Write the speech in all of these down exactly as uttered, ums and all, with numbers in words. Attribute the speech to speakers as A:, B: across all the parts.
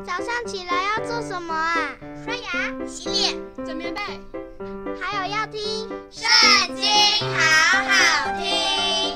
A: 早上起来要做什么啊？
B: 刷牙、洗脸、
C: 整棉被，
A: 还有要听《
B: 圣经》，好好听。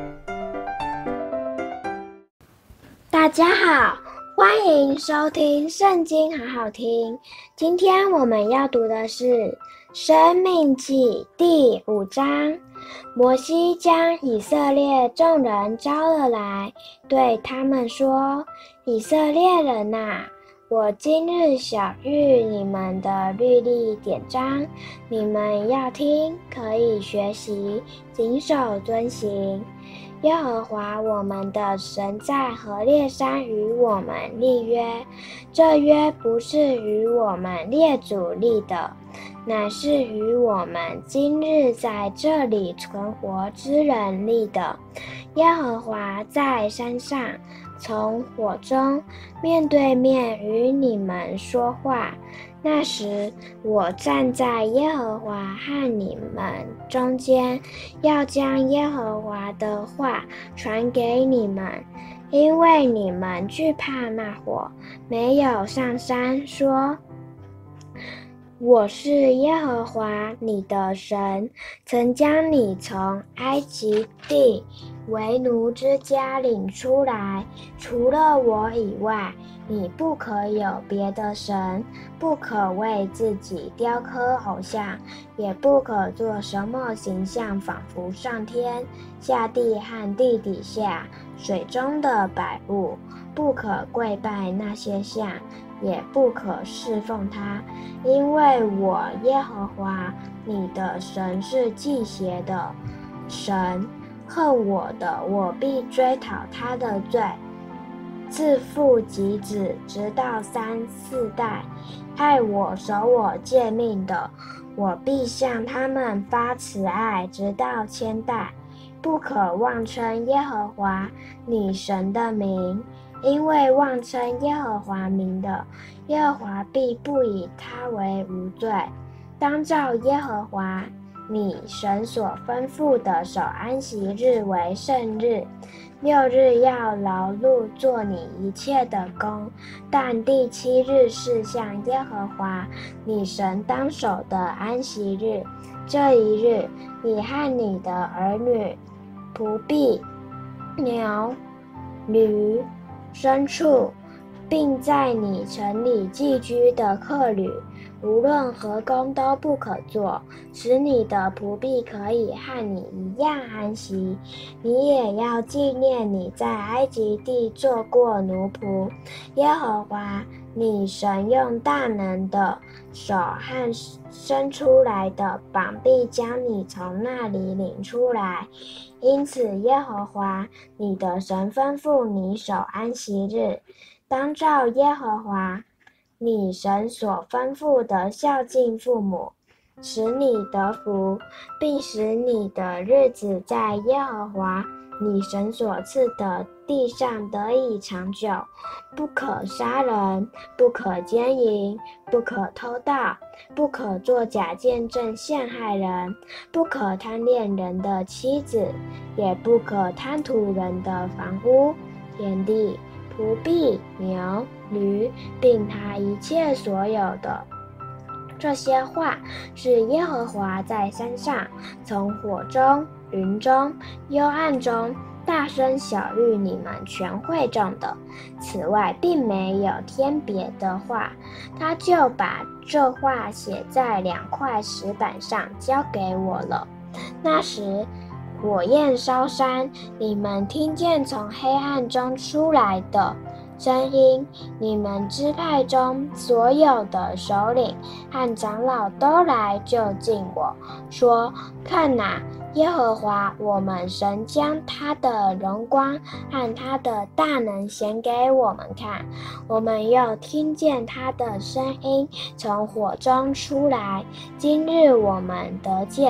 D: 大家好，欢迎收听《圣经》，好好听。今天我们要读的是《申命记》第五章。摩西将以色列众人招了来，对他们说：以色列人啊，我今日晓谕你们的律例典章，你们要听，可以学习，谨守遵行。耶和华我们的神在何烈山与我们立约，这约不是与我们列祖立的，乃是与我们今日在这里存活之人立的。耶和华在山上从火中面对面与你们说话，那时我站在耶和华和你们中间，要将耶和华的话传给你们，因为你们惧怕那火，没有上山说：我是耶和华你的神，曾将你从埃及地为奴之家领出来，除了我以外，你不可有别的神，不可为自己雕刻偶像，也不可做什么形象，仿佛上天、下地和地底下、水中的百物，不可跪拜那些像，也不可侍奉他，因为我耶和华你的神是忌邪的神，恨我的，我必追讨他的罪，自父及子，直到三四代；爱我、守我诫命的，我必向他们发慈爱，直到千代。不可妄称耶和华你神的名，因为妄称耶和华名的，耶和华必不以他为无罪。当照耶和华你神所吩咐的守安息日为圣日，六日要劳碌做你一切的工，但第七日是向耶和华你神当守的安息日。这一日，你和你的儿女、仆婢、牛、驴、牲畜，并在你城里寄居的客旅，无论何工都不可做，使你的仆婢可以和你一样安息。你也要纪念你在埃及地做过奴仆，耶和华你神用大能的手和伸出来的膀臂将你从那里领出来。因此耶和华你的神吩咐你守安息日，当照耶和华你神所吩咐的孝敬父母，使你得福，并使你的日子在耶和华你神所赐的地上得以长久。不可杀人，不可奸淫，不可偷盗，不可作假见证陷害人，不可贪恋人的妻子，也不可贪图人的房屋、田地、仆婢、牛、驴，并他一切所有的。这些话是耶和华在山上从火中、云中、幽暗中大声晓谕你们全会众的。此外并没有添别的话，他就把这话写在两块石板上交给我了。那时火焰烧山，你们听见从黑暗中出来的声音，你们支派中所有的首领和长老都来就近我，说：看哪，耶和华我们神将他的荣光和他的大能显给我们看，我们又听见他的声音从火中出来。今日我们得见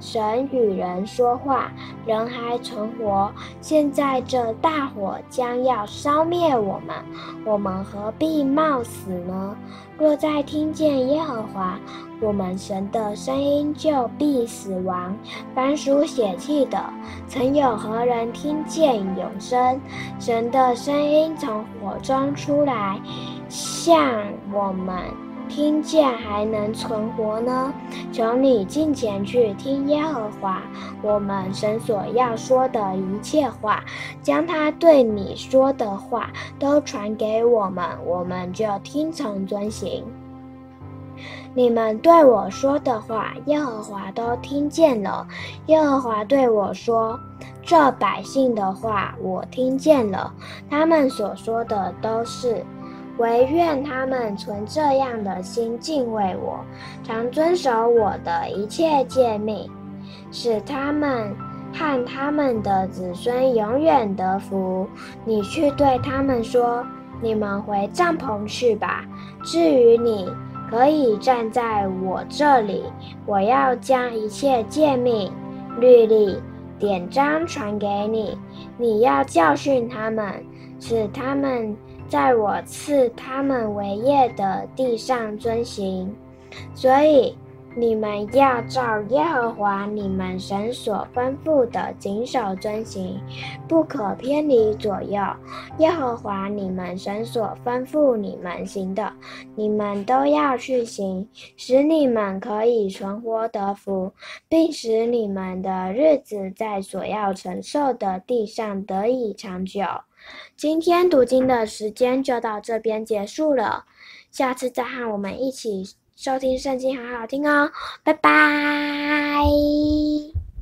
D: 神与人说话，人还存活。现在这大火将要烧灭我们，我们何必冒死呢？若再听见耶和华我们神的声音，就必死亡。凡属血气的，曾有何人听见永生？神的声音从火中出来，向我们听见还能存活呢？求你近前去听耶和华我们神所要说的一切话，将他对你说的话都传给我们，我们就听从遵行。你们对我说的话，耶和华都听见了。耶和华对我说，这百姓的话我听见了，他们所说的都是，惟愿他们存这样的心敬畏我，常遵守我的一切诫命，使他们和他们的子孙永远得福。你去对他们说，你们回帐篷去吧。至于你，可以站在我这里，我要将一切诫命、律例、典章传给你。你要教训他们，使他们在我赐他们为业的地上遵行。所以你们要照耶和华你们神所吩咐的谨守遵行，不可偏离左右。耶和华你们神所吩咐你们行的，你们都要去行，使你们可以存活得福，并使你们的日子在所要承受的地上得以长久。今天读经的时间就到这边结束了，下次再和我们一起收听圣经好好听哦，拜拜。